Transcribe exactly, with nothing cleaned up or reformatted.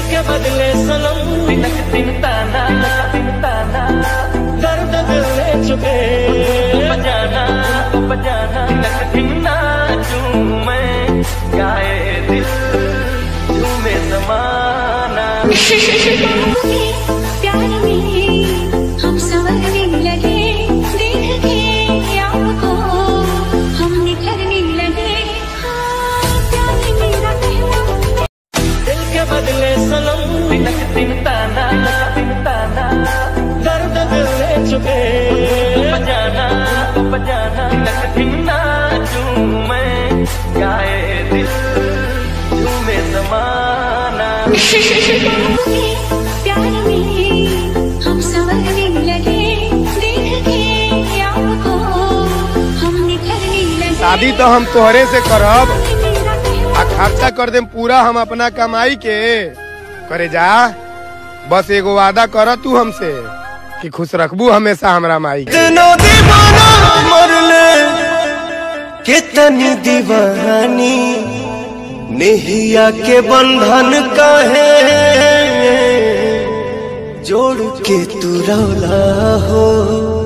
के बदले सनम तिनक तिन ताना तिन ताना दर्द दिल ले चुके बजाना बजाना तिनक तिन नाचूं मैं गाए दिल झूमे ज़माना। प्यार में हम संवरने लगे, देख के आपको हम निखरने लगे। हाँ, प्यार मेरा कहना दिल के बदले सनम तिनक तिन ताना तिन ताना दर्द दिल ले चुके बजाना बजाना तिनक तिन नाचूं मैं गाए दिल झूमे ज़माना। प्यार में हम संवरने लगे, देख के आपको हम निखरने लगे। शादी तो हम तोहरे से करब आ खर्चा कर देम पूरा हम अपना कमाई के। करे जा बस एगो वादा कर तू हमसे कि खुश रखबू हमेशा हमरा माई के। दीवाना मरले कितनी दीवानी नेहिया के बंधन काहे जोड़ के तू रौला हो।